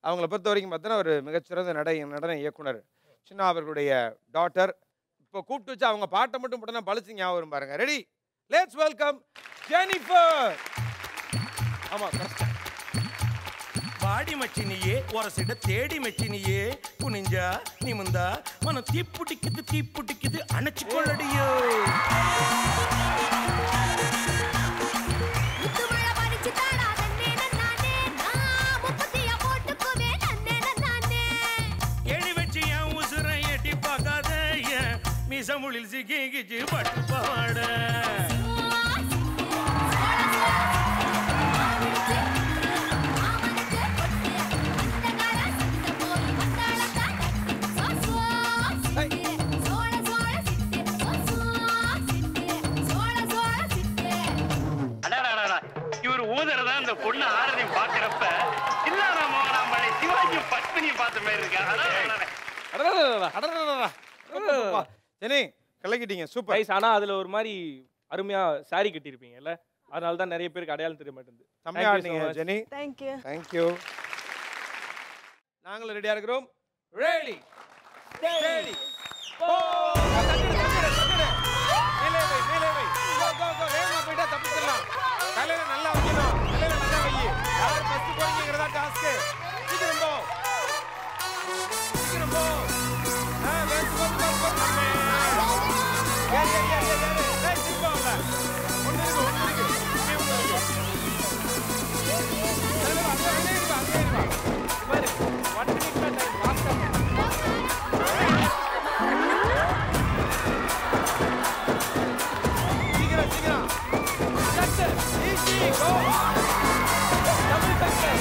அவங்கள பொறுத்த வரைக்கும் பார்த்தோன்னா ஒரு மிகச்சிறந்த நடன இயக்குனர். சின்ன அவர்களுடைய டாட்டர். இப்போ கூப்பிட்டு வச்சு அவங்க பாட்டை மட்டும் போட்டோன்னா பழிச்சு ஞாபகம் வரும் பாருங்க. Ready, let's welcome Jennifer. ஆமா, வாடி மச்சினியே ஒரசிட தேடி மச்சினியே குனிஞ்சா நிமிந்தா மனம் தீப்புட்டிக்குது அணைச்சு கொள்ளடியோ. எடி வச்சு என் உசுரை எட்டி பார்க்காத மிசமுளில் சிக்கிச்சு பட்டு பாட. இவர் ஊதறதான் இந்த பொண்ணு ஆரதியும் பாக்குறப்ப இல்லாம சிவாஜி பத்மினி பார்த்த மாதிரி இருக்கா. ஜெனி கலக்கிட்டீங்க, சூப்பர். ஆனா அதுல ஒரு மாதிரி அருமையா சாரி கட்டியிருப்பீங்கல்ல, அதனால தான் நிறைய பேருக்கு அடையாளம் தெரிய மாட்டேங்குது. செம்மையா ஆடுனீங்க ஜெனி. Thank you. நாங்களும் ரெடியா இருக்கிறோம். Ready steady go. மேலே வை கோ வேகமா போய்ட்டா தப்பிச்சிடலாம். தலையில நல்லா வைக்கணும், தலையில நல்லா வை. யார் ஃபர்ஸ்ட் போறீங்கங்கறதா டாஸ்க். சீக்கிரம் போ. வெயிட் பண்ணு. ஏய் சிப்பாவுல ஒண்ணு இருக்கு. தலையில அங்க இருப்பா. பாரு 1 minute டைம் லாஸ்ட். சீக்கிரம் சக்சர் ஈஸி கோ. டபுள் சக்சர்.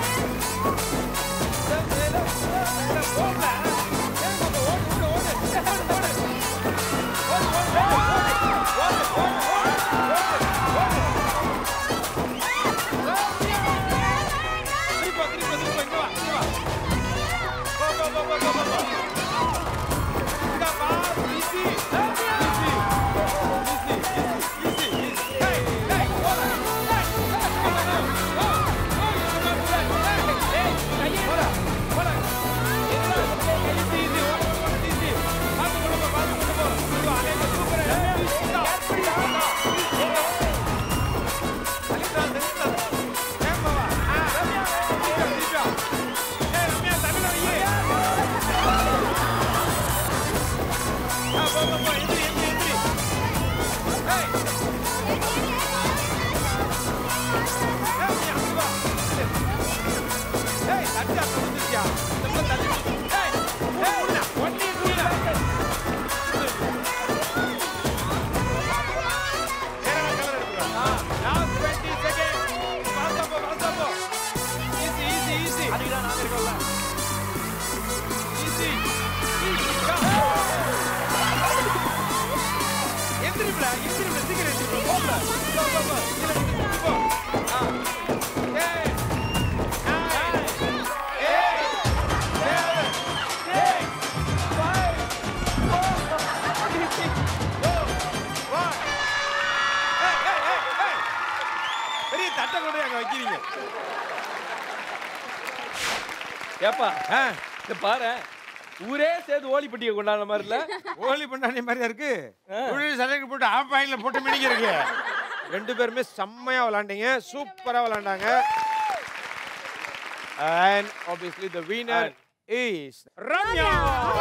ஏப்பா பாரு, ஊரே சேர்ந்து ஓலி பட்டியை கொண்டாடுற மாதிரி இல்ல? ஓலி பண்ணானே மாதிரியா இருக்கு. சட்டைக்கு போட்டு ஆஃப் பாயிண்ட்ல போட்டு மினிங்க இருக்கு. ரெண்டு பேருமே செம்மையா விளையாண்டீங்க, சூப்பரா விளையாண்டாங்க. And obviously the winner is Ramya.